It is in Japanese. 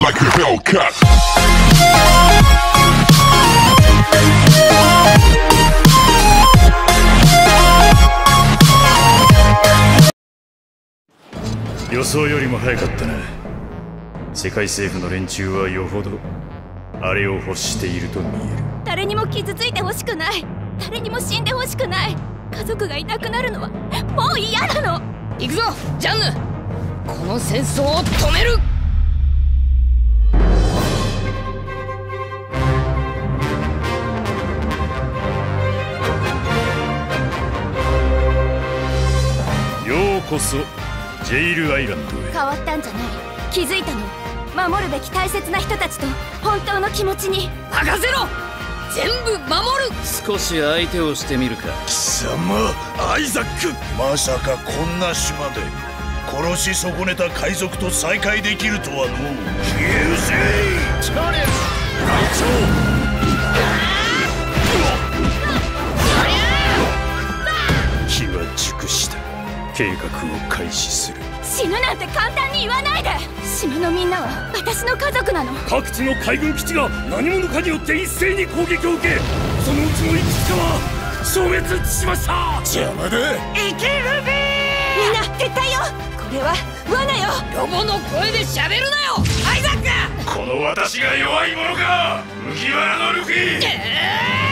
like a Hellcat. 予想よりも早かったな。世界政府の連中はよほどあれを欲していると見える。 誰にも傷ついてほしくない。誰にも死んでほしくない。家族がいなくなるのはもう嫌なの。 行くぞジャンヌ、この戦争を止める。 ようこそジェイルアイランドへ。 変わったんじゃない。気づいたの。守るべき大切な人たちと本当の気持ちに。 任せろ、全部守る。 少し相手をしてみるか。 貴様アイザック、まさかこんな島で殺し損ねた海賊と再会できるとはのう。消えうせいチャレン機は熟した。計画を開始する。 死ぬなんて簡単に言わないで。島のみんなは私の家族なの。 各地の海軍基地が何者かによって一斉に攻撃を受け、そのうちのいくつかは消滅しました。 邪魔だ。 生きるべみんな撤退よ。これは罠よ。 ロボの声で喋るなよアイザック。 この私が弱いものか、麦わらのルフィ。